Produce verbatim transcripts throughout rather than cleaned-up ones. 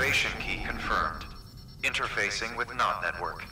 Activation key confirmed. Interfacing with Knot Network.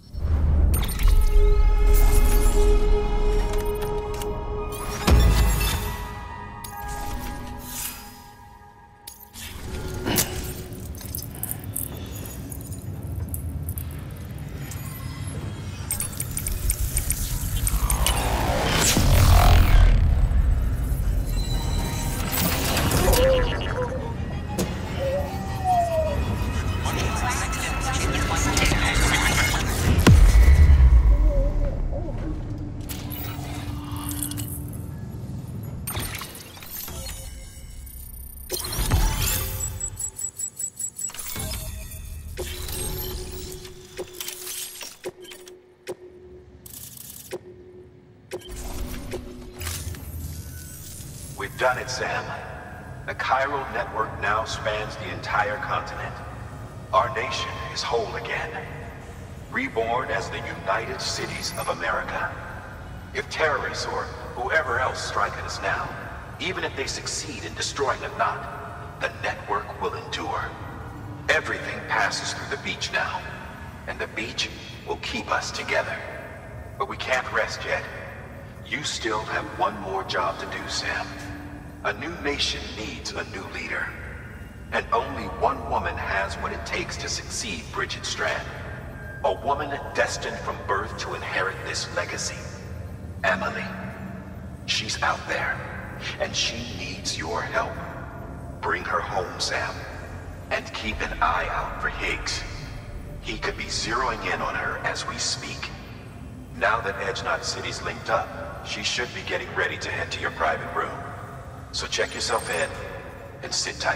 We've done it, Sam. The chiral network now spans the entire continent. Our nation is whole again. Reborn as the United Cities of America. If terrorists or whoever else strike at us now, even if they succeed in destroying the Knot, the network will endure. Everything passes through the beach now, and the beach will keep us together. But we can't rest yet. You still have one more job to do, Sam. A new nation needs a new leader. And only one woman has what it takes to succeed Bridget Strand. A woman destined from birth to inherit this legacy. Emily. She's out there, and she needs your help. Bring her home, Sam. And keep an eye out for Higgs. He could be zeroing in on her as we speak. Now that Edge Knot City's linked up, she should be getting ready to head to your private room. So check yourself in, and sit tight.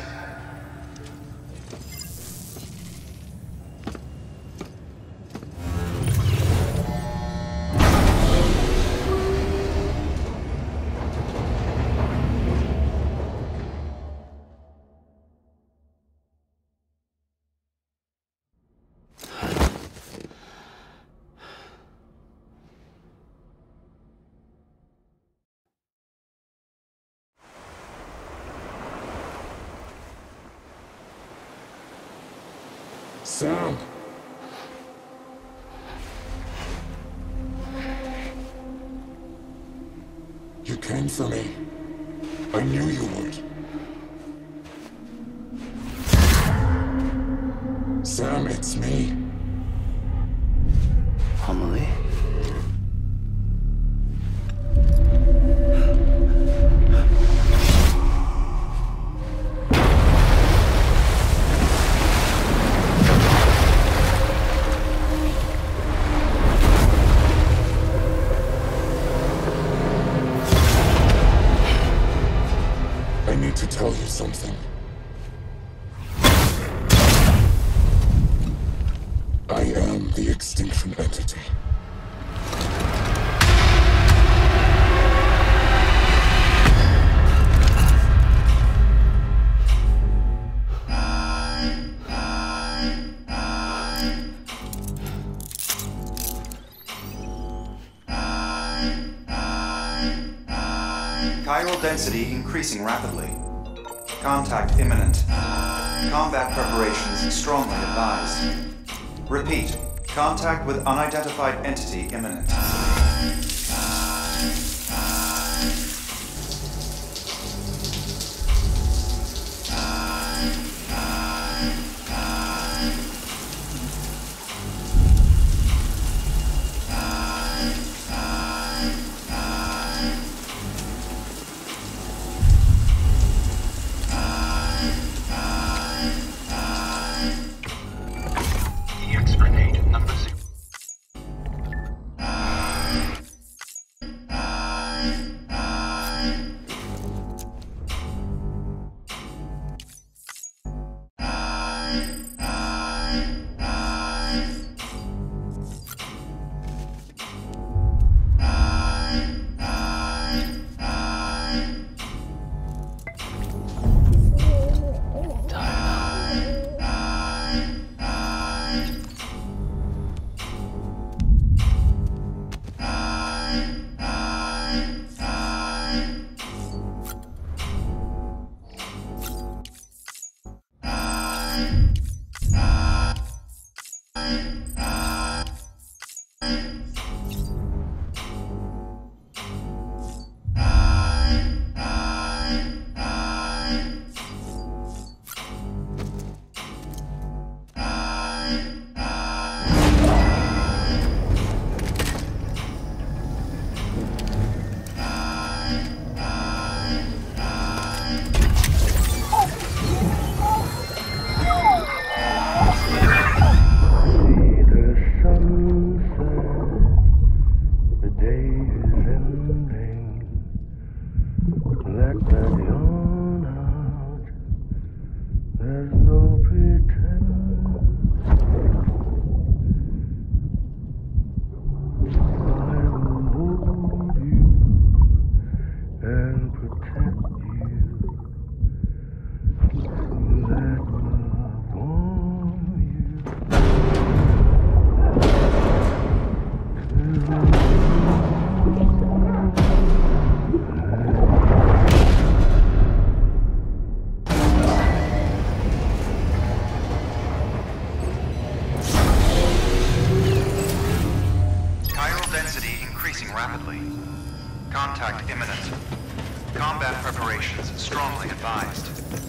Sam! You came for me. I knew you would. Sam, it's me. Emily? Tell you something. I am the Extinction Entity. Chiral density increasing rapidly. Contact imminent. Combat preparations strongly advised. Repeat. Contact with unidentified entity imminent. strongly advised.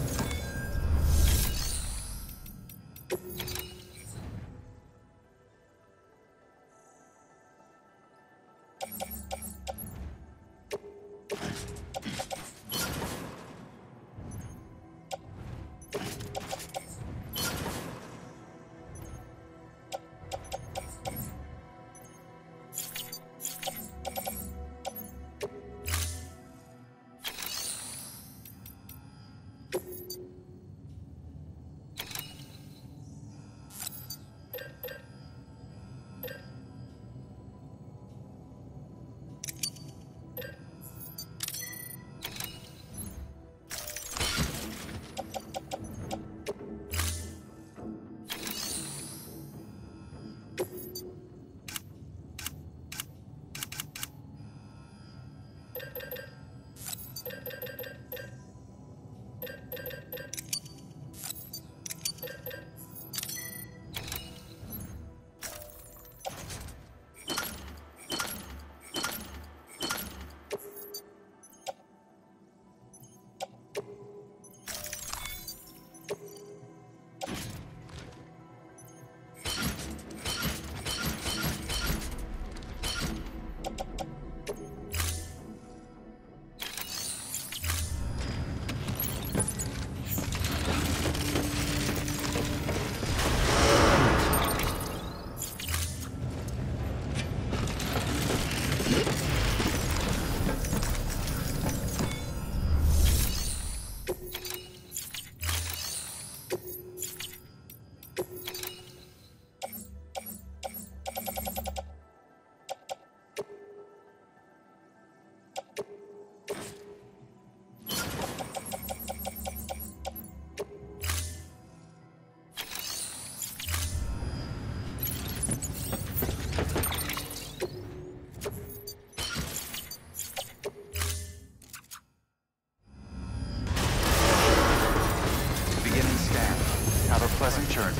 Pleasant journey.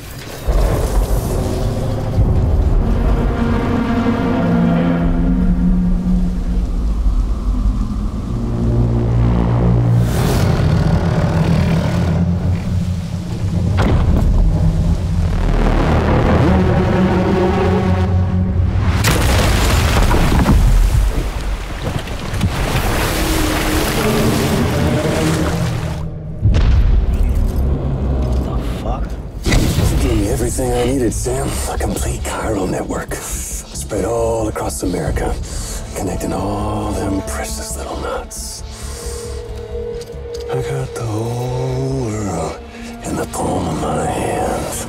Everything I needed, Sam. A complete chiral network. Spread all across America. Connecting all them precious little knots. I got the whole world in the palm of my hand.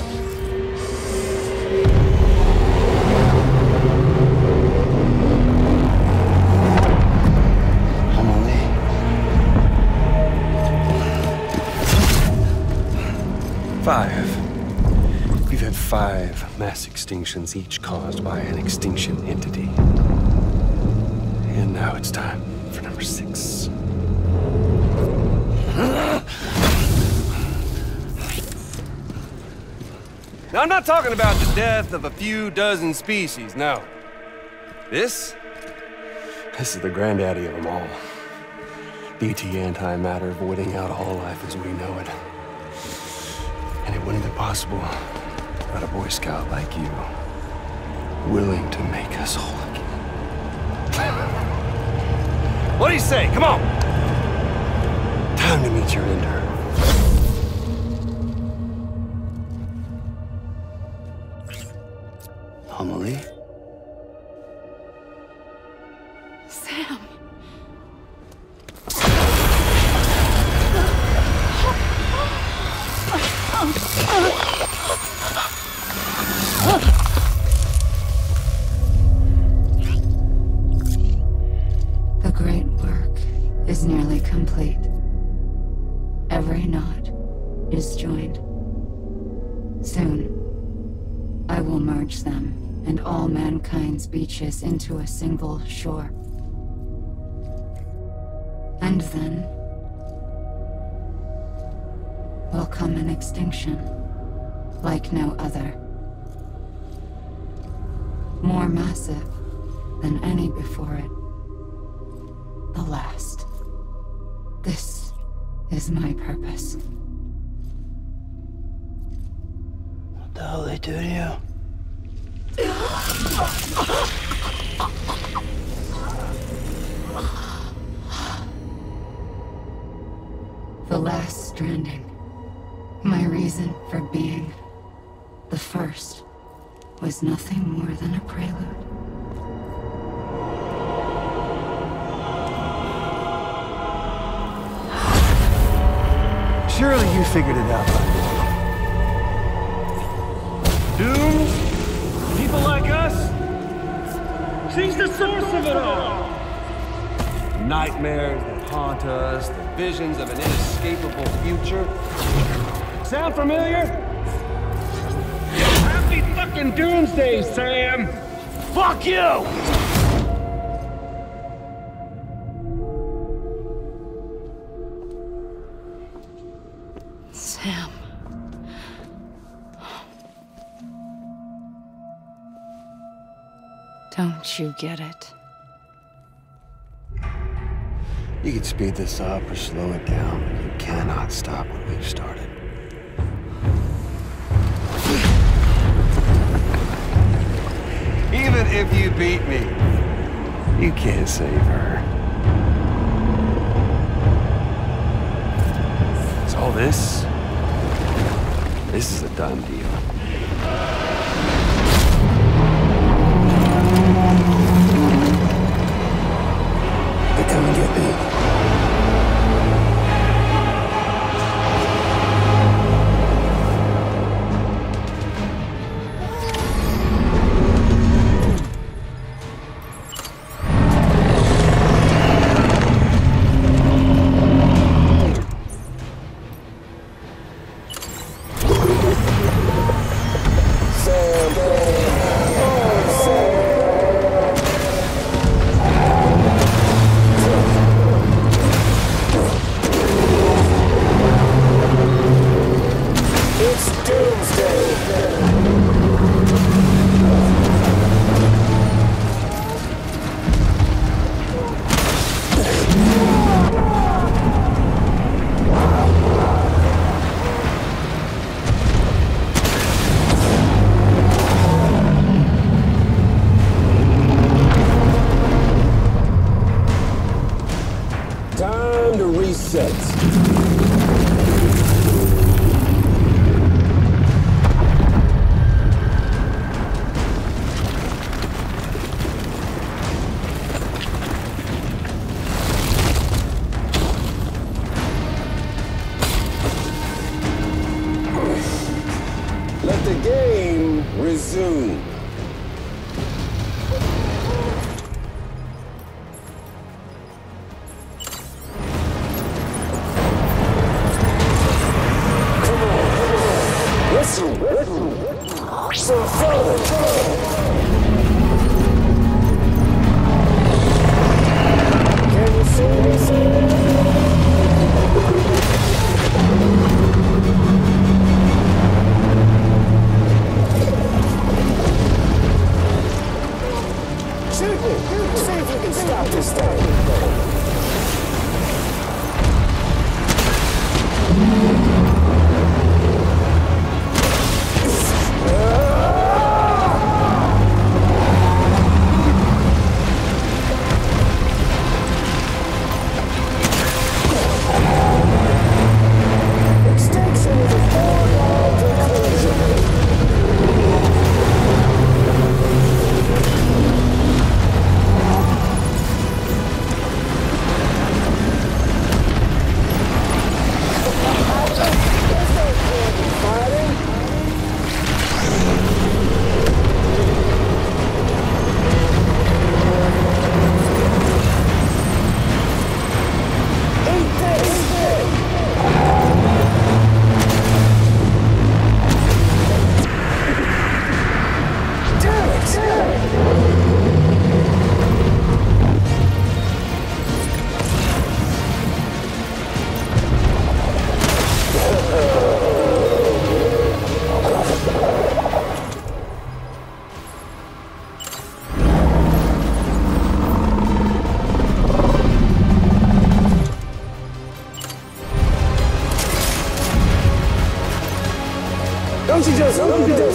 Five. We've had five mass extinctions, each caused by an extinction entity. And now it's time for number six. Now, I'm not talking about the death of a few dozen species, no. This? This is the granddaddy of them all. B T antimatter voiding out all life as we know it. And it wouldn't be possible without a Boy Scout like you, willing to make us whole again. What do you say? Come on! Time to meet your ender. Amelie? Sam. The great work is nearly complete. Every knot is joined. Soon, I will merge them and all mankind's beaches into a single shore. And then will come an extinction like no other. More massive than any before it. The last. This is my purpose. What the hell they do to you? The last stranding. My reason for being. The first was nothing more than a prelude. Surely you figured it out by now. Dooms? People like us? She's the source of it all! Nightmares that haunt us, the visions of an inescapable future. Sound familiar? Happy fucking doomsday, Sam! Fuck you! Sam. Don't you get it? You can speed this up or slow it down, but you cannot stop what we've started. Even if you beat me, you can't save her. So all this, this is a done deal. They come and get me. Time to reset. Let the game resume. Listen, listen. So can you see me? Shoot me! See if you can stop this thing.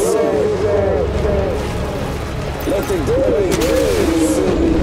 Let the dead be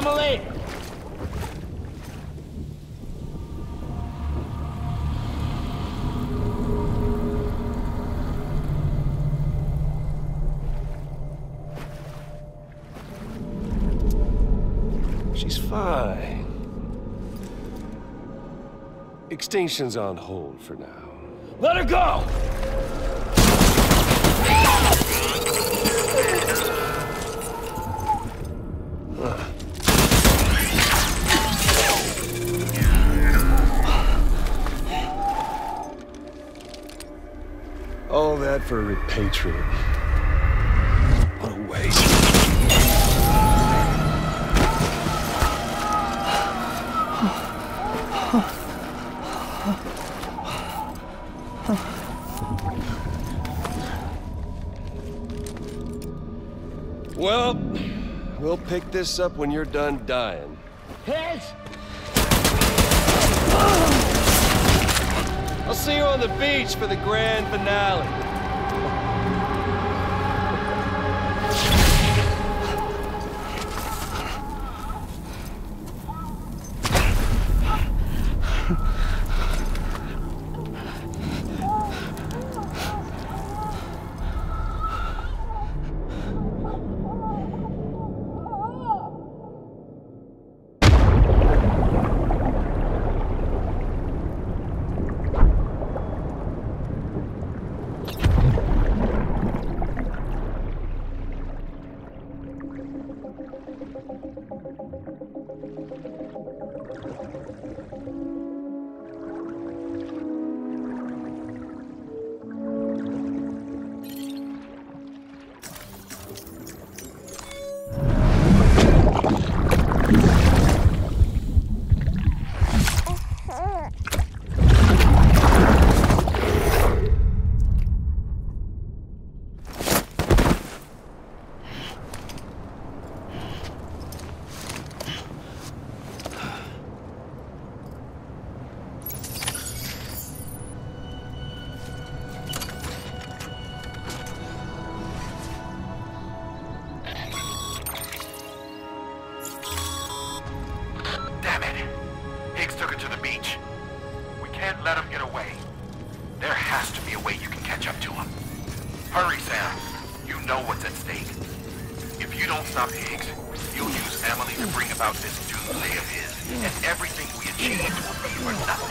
Emily! She's fine. Extinction's on hold for now. Let her go! All that for a repatriate. What a waste. Well, we'll pick this up when you're done dying. Heads! I'll see you on the beach for the grand finale. Let him get away. There has to be a way you can catch up to him. Hurry, Sam. You know what's at stake. If you don't stop Higgs, you'll use Emily to bring about this doomsday of his, and everything we achieved will be for nothing.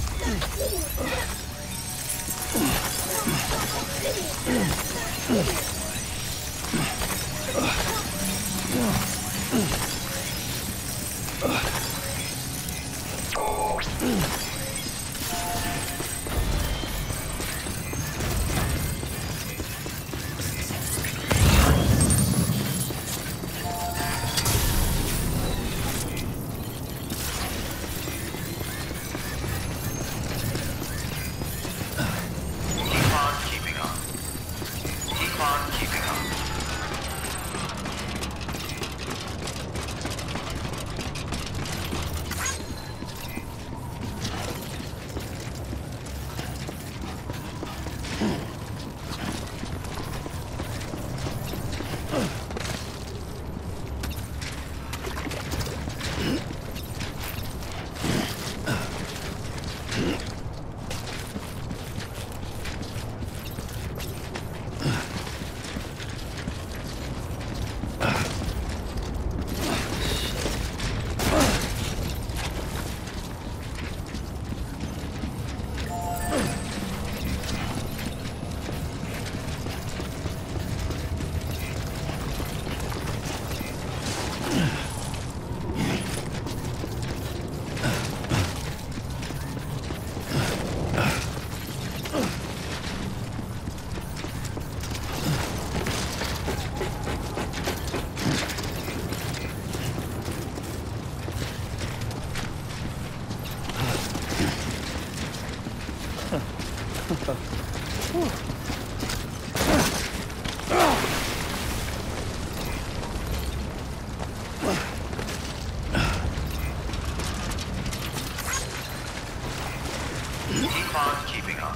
Keep on keeping on.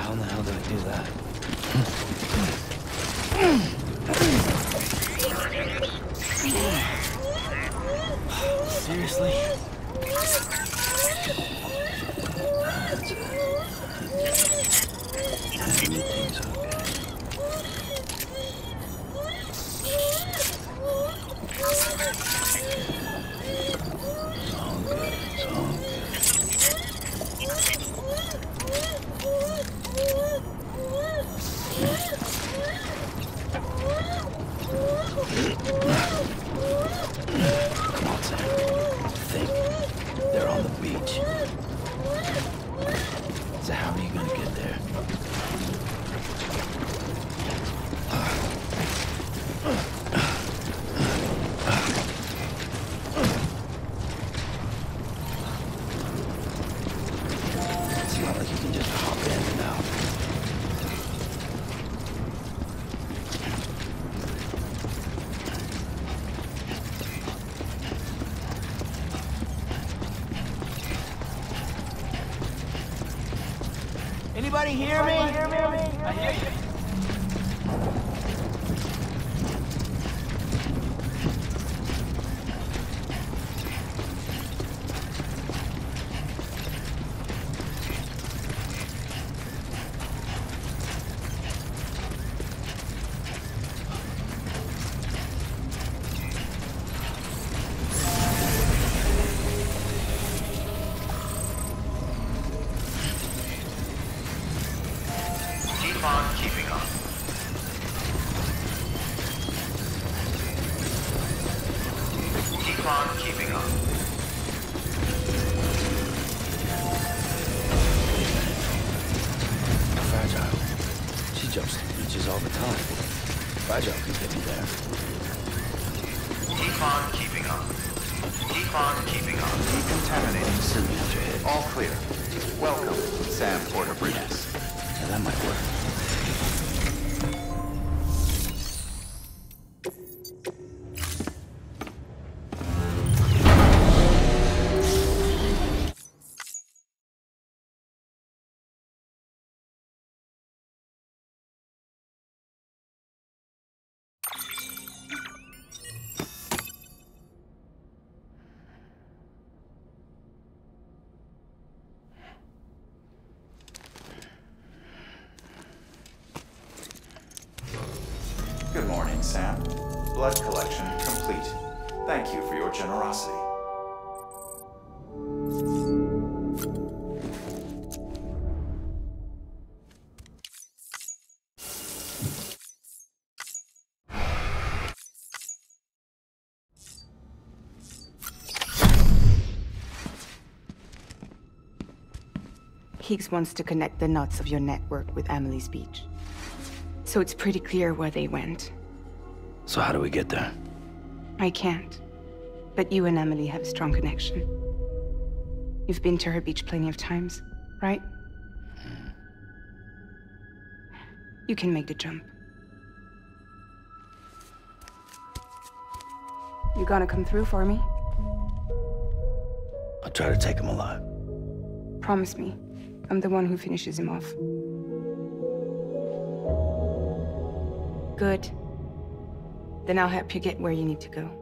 How in the hell did I do that? Seriously? That's it. Everything's okay. It's all good. It's all good. Come on, Sam. Think. They're on the beach. So how are you gonna get there? It's not like you can just hop in and out. Anybody hear me? I hear you. Keep on keeping on. Keep on keeping on. Fragile. She jumps to beaches all the time. Fragile can get me there. Keep on keeping on. Keep on keeping on. Decontaminating. Silly after hit. All clear. Welcome, Sam Porter Bridges. Yeah, that might work. Good morning, Sam. Blood collection complete. Thank you for your generosity. Higgs wants to connect the knots of your network with Amelie's Beach. So it's pretty clear where they went. So how do we get there? I can't. But you and Emily have a strong connection. You've been to her beach plenty of times, right? Mm. You can make the jump. You gonna come through for me? I'll try to take him alive. Promise me. I'm the one who finishes him off. Good. Then I'll help you get where you need to go.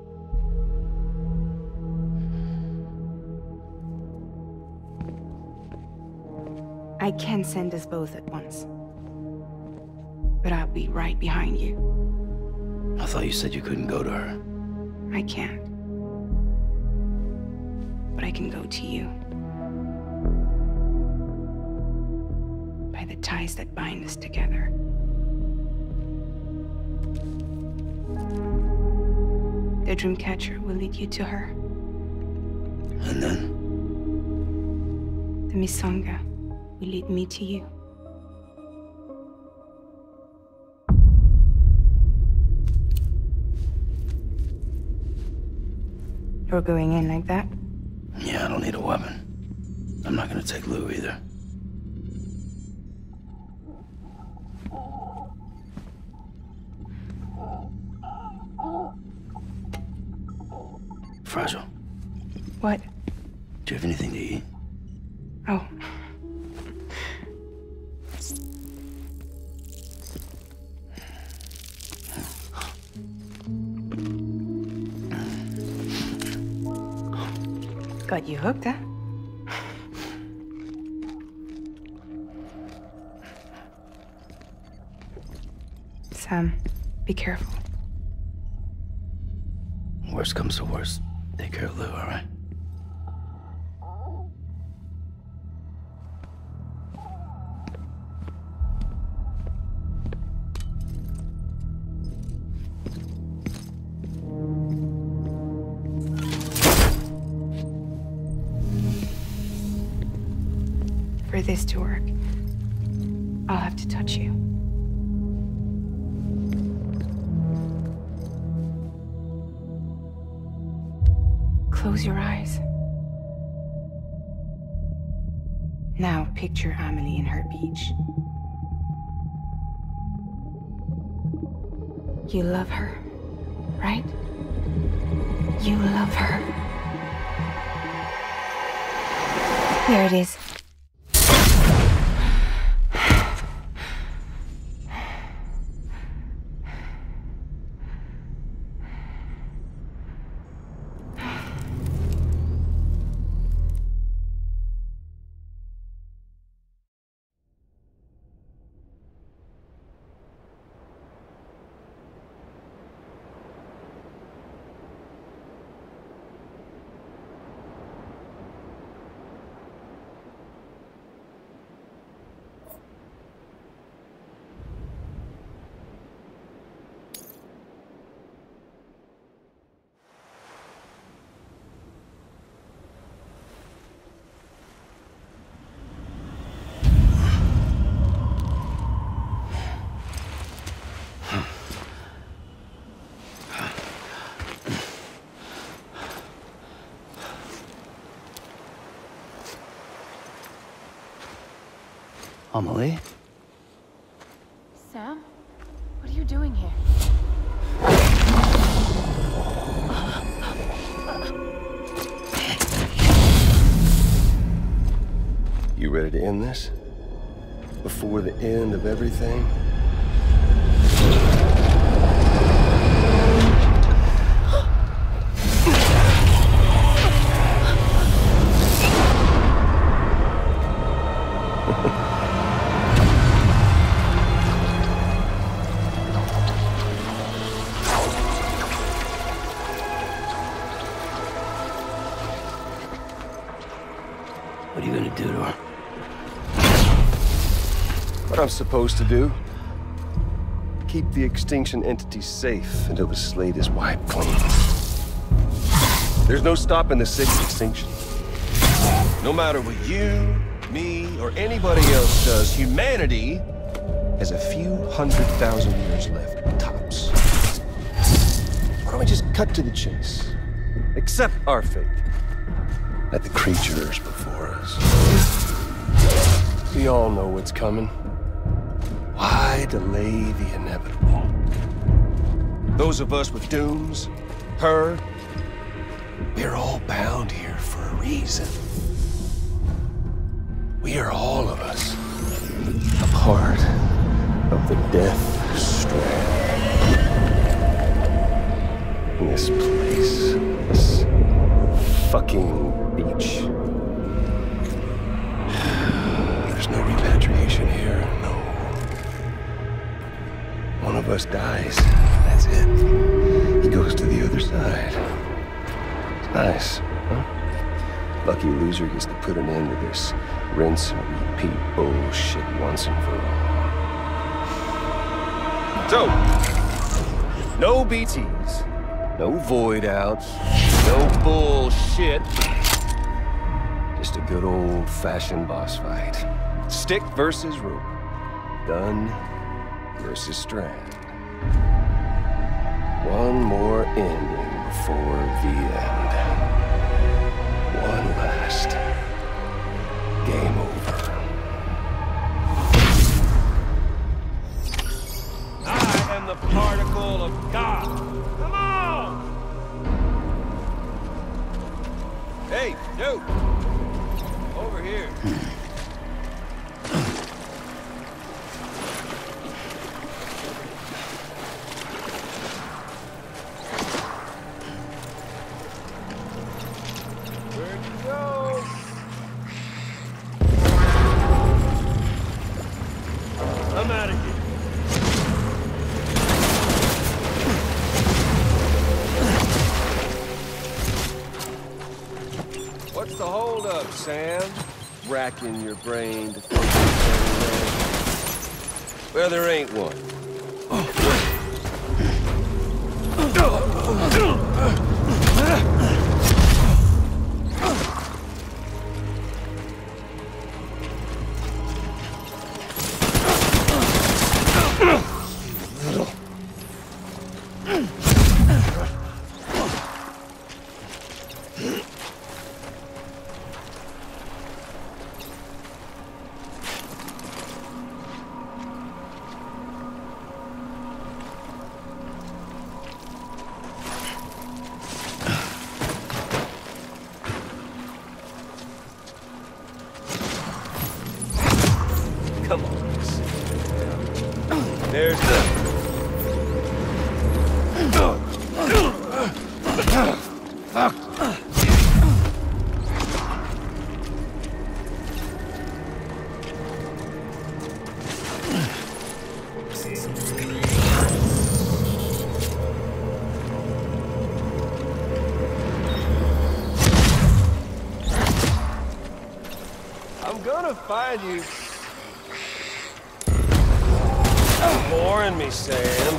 I can send us both at once. But I'll be right behind you. I thought you said you couldn't go to her. I can't. But I can go to you. By the ties that bind us together. The Dreamcatcher will lead you to her. And then? The Misanga will lead me to you. You're going in like that? Yeah, I don't need a weapon. I'm not gonna take Lou either. Fragile. What? Do you have anything to eat? Oh. Got you hooked, huh? Sam, be careful. Worst comes to worst, take care of Lou, all right? For this to work, I'll have to touch you. Close your eyes. Now picture Amelie in her beach. You love her, right? You love her. There it is. Amelie? Sam? What are you doing here? You ready to end this? Before the end of everything? What are you gonna do to her? What I'm supposed to do? Keep the extinction entity safe until the slate is wiped clean. There's no stopping the sixth extinction. No matter what you, me, or anybody else does, humanity has a few hundred thousand years left, tops. Why don't we just cut to the chase? Accept our fate. Let the creatures before us. We all know what's coming. Why delay the inevitable? Those of us with dooms, her, we're all bound here for a reason. We are all of us a part of the Death Strand. In this place, this fucking beach. There's no repatriation here, no. One of us dies, that's it. He goes to the other side. It's nice, huh? Lucky loser gets to put an end to this rinse and repeat bullshit once and for all. So, no B Ts, no void outs, no bullshit. Just a good old-fashioned boss fight. Stick versus rope. Gun versus strand. One more ending before the end. One last game over. I am the particle of God. Come on! Hey, dude! Over here. Where'd you racking your brain to think of well, there ain't one. Come on. There's the... Fuck. I'm gonna find you. Boring me, Sam.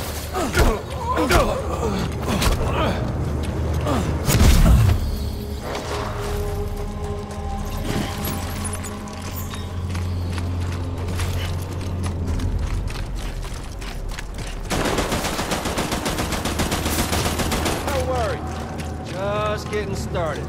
Don't worry. Just getting started.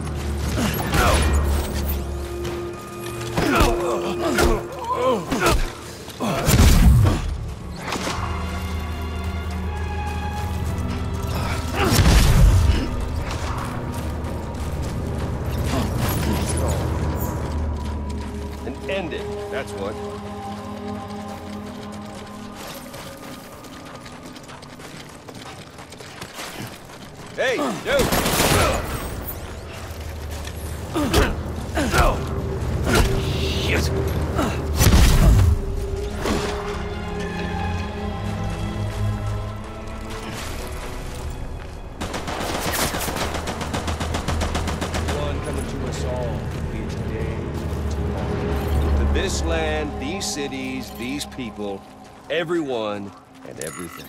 End it, that's what. Hey, dude! Shit! One coming to us all. Each day. This land, these cities, these people, everyone and everything.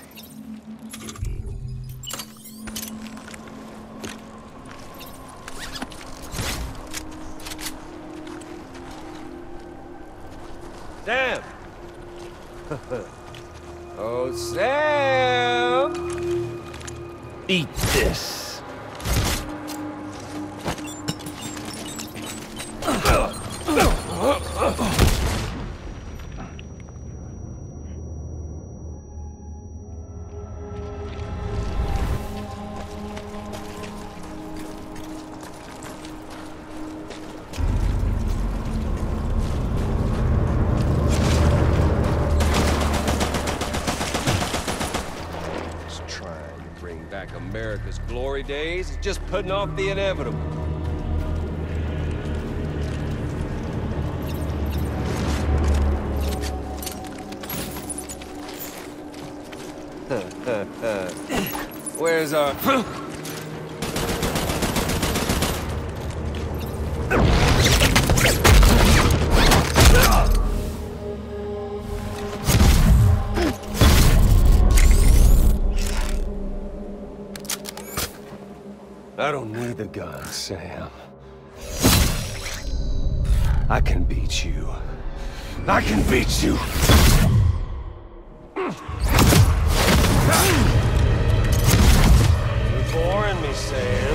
Sam! Oh, Sam! Eat this. Back America's glory days. It's just putting off the inevitable. Where's our... I don't need the gun, Sam. I can beat you. I can beat you! You're boring me, Sam.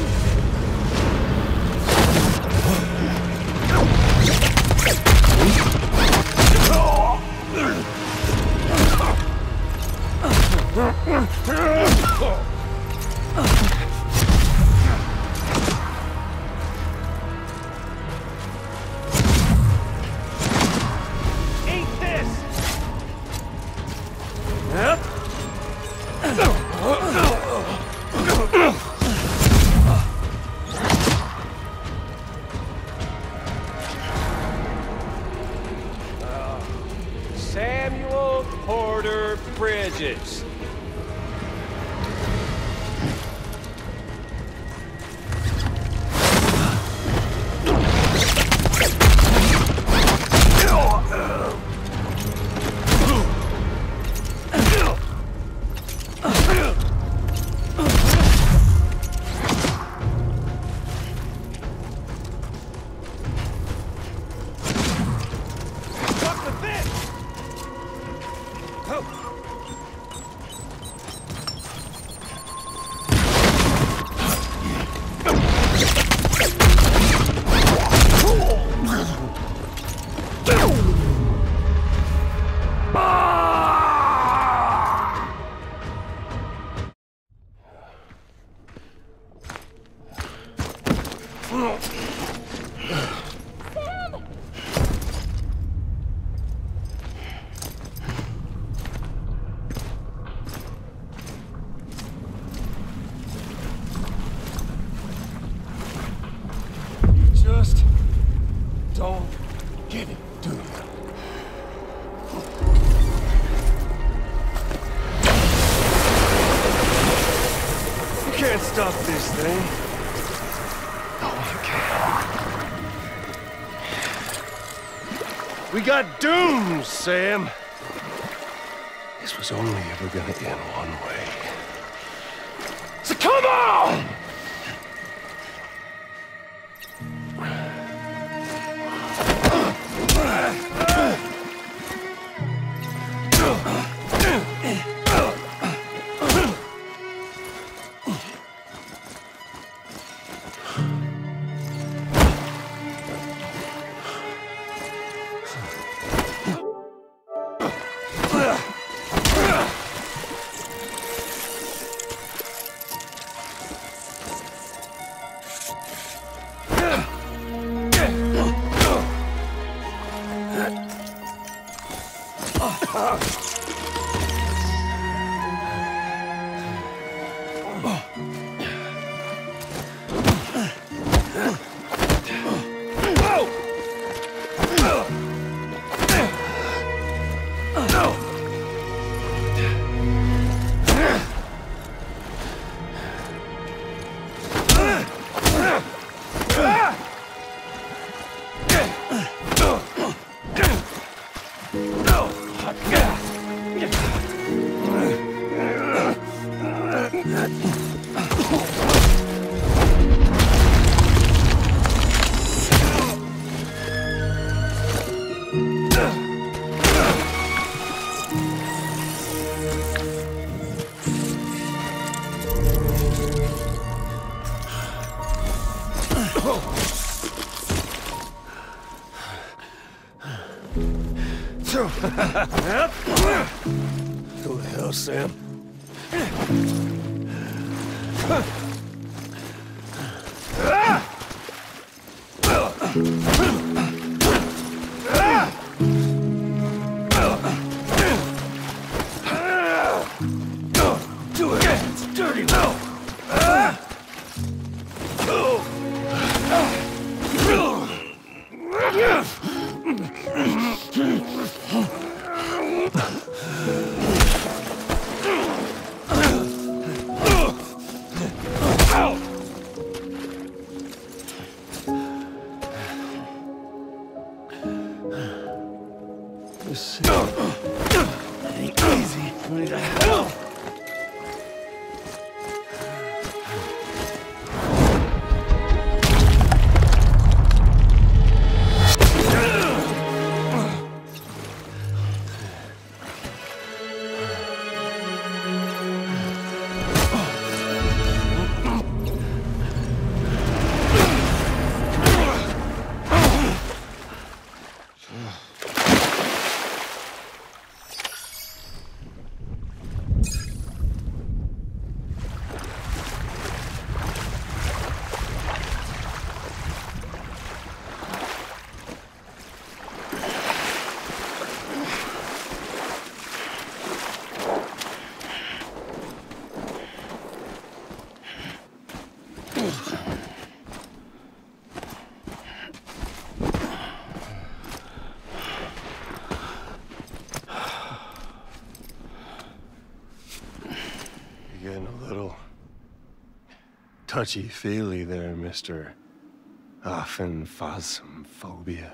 Samuel Porter Bridges. with this! Oh. Just don't get it, do you? You can't stop this thing. No, you can't. We got dooms, Sam. This was only ever gonna end one way. So come on! Go to hell, Sam. Do it. It's dirty. This ain't easy. What the hell? You're getting a little touchy-feely there, Mister Aphenphasmophobia.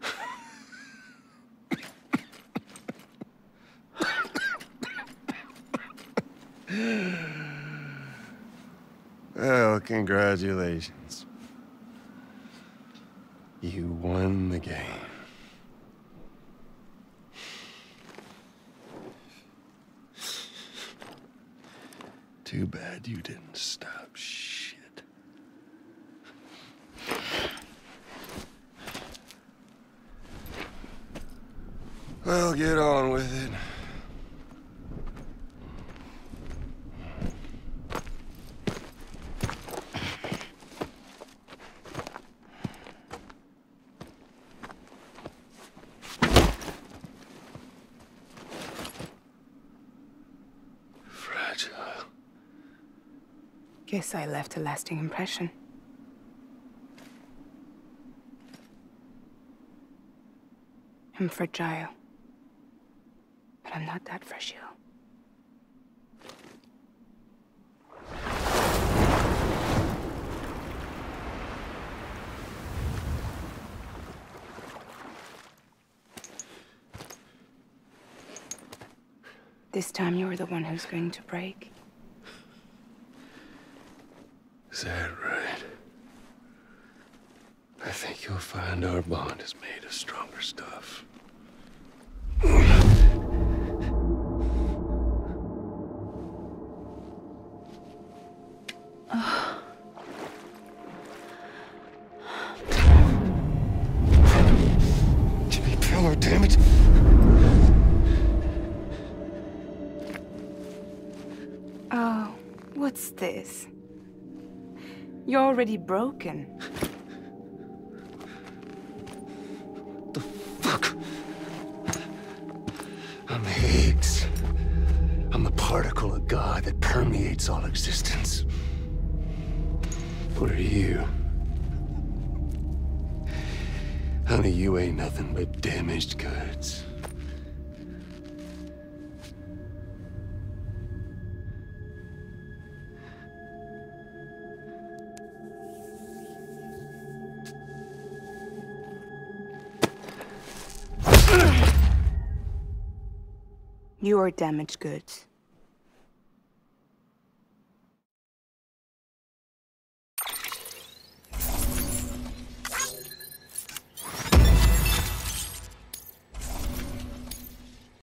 Well, congratulations. You won the game. Too bad you didn't stop shit. Well, get on with it. Guess I left a lasting impression. I'm fragile. But I'm not that fragile. This time you're the one who's going to break. Is that right? I think you'll find our bond is made of stronger stuff. Jimmy Pillar, damn it! Oh, what's this? You're already broken. The fuck? I'm Higgs. I'm the particle of God that permeates all existence. What are you? Honey, you ain't nothing but damaged goods. You are damaged goods.